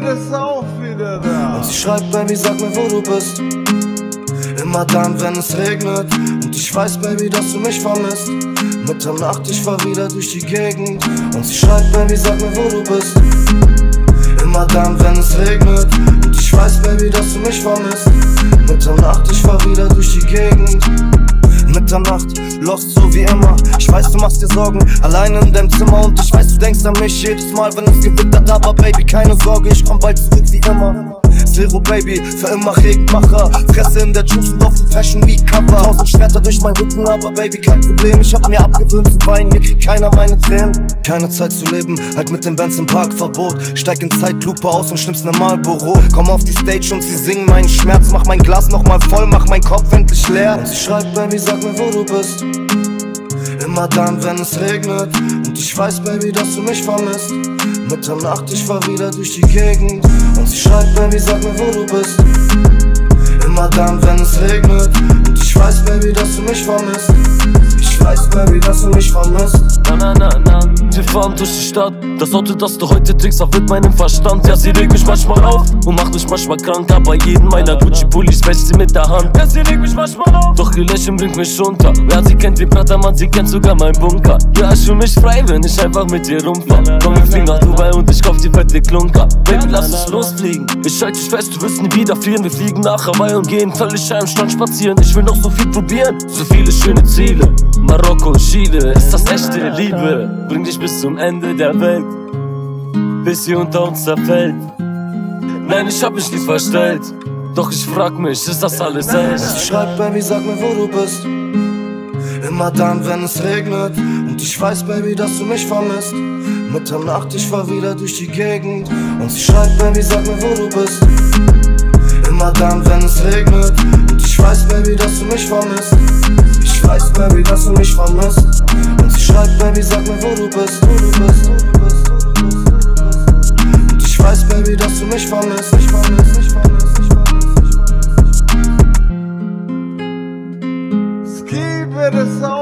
ist auch wieder da. Und sie schreibt, Baby, sag mir, wo du bist. Immer dann, wenn es regnet. Und ich weiß, Baby, dass du mich vermisst. Mitternacht, ich fahr wieder durch die Gegend. Und sie schreibt, Baby, sag mir, wo du bist. Immer dann, wenn es regnet. Und ich weiß, Baby, dass du mich vermisst. Mitternacht, ich fahr wieder durch die Gegend. Mitternacht, lost so wie immer. Ich weiß, du machst dir Sorgen, allein in deinem Zimmer. Und ich weiß, du denkst an mich jedes Mal, wenn es gewittert. Aber Baby, keine Sorge, ich komm bald zurück wie immer. Zero Baby, für immer Regenmacher. Fresse in der Juice und auf dem Fashion Week Cover. 1000 Schwerter durch meinen Rücken, aber Baby, kein Problem. Ich hab mir abgewöhnt zu weinen, hier kriegt keiner meine Tränen. Keine Zeit zu leben, halt mit dem Benz im Parkverbot. Steig in Zeitlupe aus und schnippst ne Marlboro. Komm auf die Stage und sie singen meinen Schmerz. Mach mein Glas nochmal voll, mach mein Kopf endlich leer. Und sie schreibt, Baby, sag mir, wo du bist. Immer dann, wenn es regnet. Und ich weiß, Baby, dass du mich vermisst. Mitternacht, ich fahr wieder durch die Gegend. Und sie schreibt, Baby, sag mir, wo du bist. Immer dann, wenn es regnet. Und ich weiß, Baby, dass du mich vermisst. Ich weiß, Baby, dass du mich vermisst. Na, wir fahren durch die Stadt. Das Auto, das du heute trägst, verwirrt meinen Verstand. Ja, sie regt mich manchmal auf und macht mich manchmal krank. Aber jeden meiner Gucci-Pullis wäscht sie mit der Hand. Ja, sie regt mich manchmal auf, doch ihr Lächeln bringt mich runter. Ja, sie kennt den Pratermann, sie kennt sogar meinen Bunker. Ja, ich fühl mich frei, wenn ich einfach mit ihr rumfahr. Komm, wir fliegen nach Dubai und ich kauf die fette Klunker. Baby, lass uns losfliegen. Ich halte dich fest, du wirst nie wieder frieren. Wir fliegen nach Hawaii und gehen völlig am Strand spazieren. Ich will noch so viel probieren, so viele schöne Ziele. Marokko, Chile, ist das echte Liebe. Bring dich bis zum Ende der Welt, bis sie unter uns zerfällt. Nein, ich hab mich nie verstellt, doch ich frag mich, ist das alles echt? Sie schreibt, Baby, sag mir, wo du bist. Immer dann, wenn es regnet. Und ich weiß, Baby, dass du mich vermisst. Mitternacht, ich fahr wieder durch die Gegend. Und sie schreibt, Baby, sag mir, wo du bist. Immer dann, wenn es regnet. Und ich weiß, Baby, dass du mich vermisst. Ich weiß, Baby, dass du mich vermisst. Und sie schreibt, Baby, sag mir, wo du bist. Und ich weiß, Baby, dass du mich vermisst. Keep it